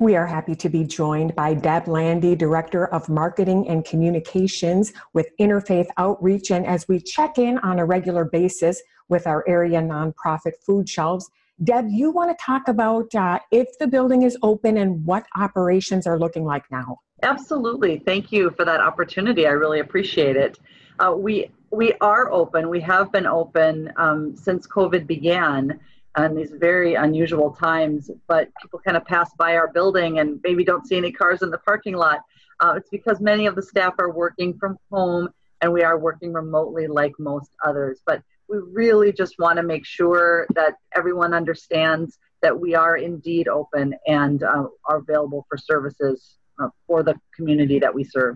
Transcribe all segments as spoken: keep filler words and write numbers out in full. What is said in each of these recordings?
We are happy to be joined by Deb Landy, Director of Marketing and Communications with Interfaith Outreach. And as we check in on a regular basis with our area nonprofit food shelves, Deb, you want to talk about uh, if the building is open and what operations are looking like now. Absolutely. Thank you for that opportunity. I really appreciate it. Uh, we we are open. We have been open um, since COVID began in these very unusual times, but people kind of pass by our building and maybe don't see any cars in the parking lot. Uh, it's because many of the staff are working from home and we are working remotely like most others. But we really just want to make sure that everyone understands that we are indeed open and uh, are available for services uh, for the community that we serve.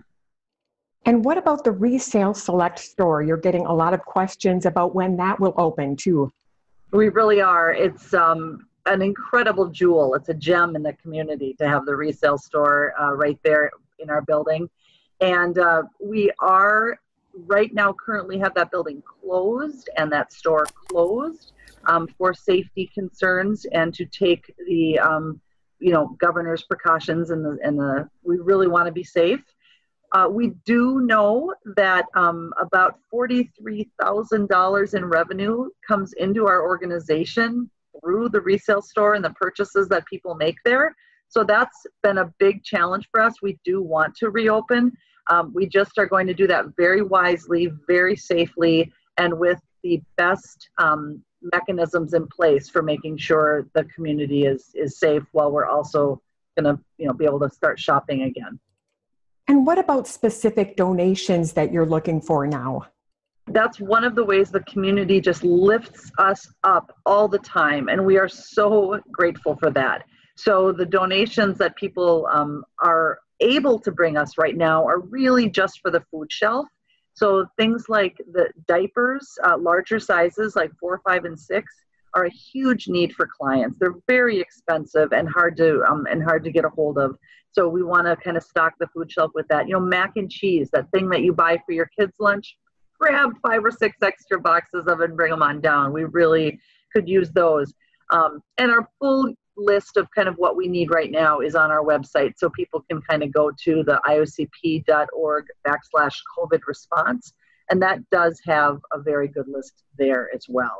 And what about the resale select store? You're getting a lot of questions about when that will open too. We really are. It's um, an incredible jewel. It's a gem in the community to have the resale store uh, right there in our building. And uh, we are right now currently have that building closed and that store closed um, for safety concerns and to take the, um, you know, governor's precautions and the, and the, we really want to be safe. Uh, we do know that um, about forty-three thousand dollars in revenue comes into our organization through the resale store and the purchases that people make there. So that's been a big challenge for us. We do want to reopen. Um, we just are going to do that very wisely, very safely, and with the best um, mechanisms in place for making sure the community is, is safe while we're also going to, you know, be able to start shopping again. And what about specific donations that you're looking for now? That's one of the ways the community just lifts us up all the time, and we are so grateful for that. So the donations that people um, are able to bring us right now are really just for the food shelf. So things like the diapers, uh, larger sizes like four, five, and six, are a huge need for clients. They're very expensive and hard to um, and hard to get a hold of. So we want to kind of stock the food shelf with that. You know, mac and cheese, that thing that you buy for your kids' lunch, grab five or six extra boxes of it and bring them on down. We really could use those. Um, and our full list of kind of what we need right now is on our website. So people can kind of go to the I O C P dot org backslash COVID response. And that does have a very good list there as well.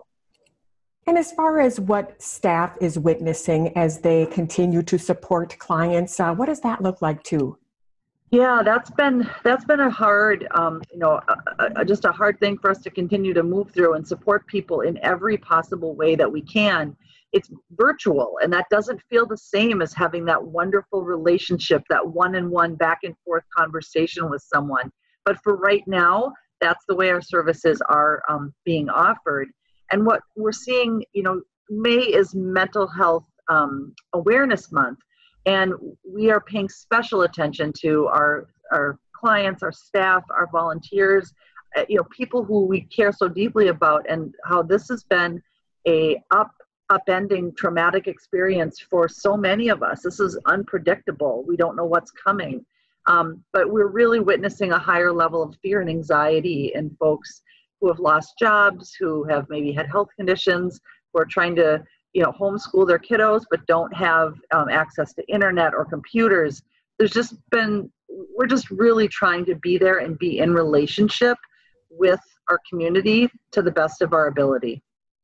And as far as what staff is witnessing as they continue to support clients, uh, what does that look like too? Yeah, that's been that's been a hard, um, you know, a, a, just a hard thing for us to continue to move through and support people in every possible way that we can. It's virtual, and that doesn't feel the same as having that wonderful relationship, that one-on-one back and forth conversation with someone. But for right now, that's the way our services are um, being offered. And what we're seeing, you know, May is Mental Health um, Awareness Month, and we are paying special attention to our our clients, our staff, our volunteers, uh, you know, people who we care so deeply about, and how this has been a up upending traumatic experience for so many of us. This is unpredictable. We don't know what's coming, um, but we're really witnessing a higher level of fear and anxiety in folks who have lost jobs, who have maybe had health conditions, who are trying to, you know, homeschool their kiddos, but don't have um, access to internet or computers. There's just been, we're just really trying to be there and be in relationship with our community to the best of our ability.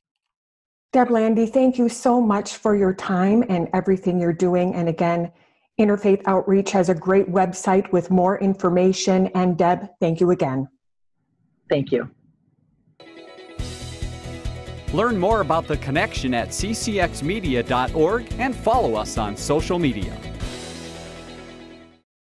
Deb Landy, thank you so much for your time and everything you're doing. And again, Interfaith Outreach has a great website with more information. And Deb, thank you again. Thank you. Learn more about The Connection at c c x media dot org and follow us on social media.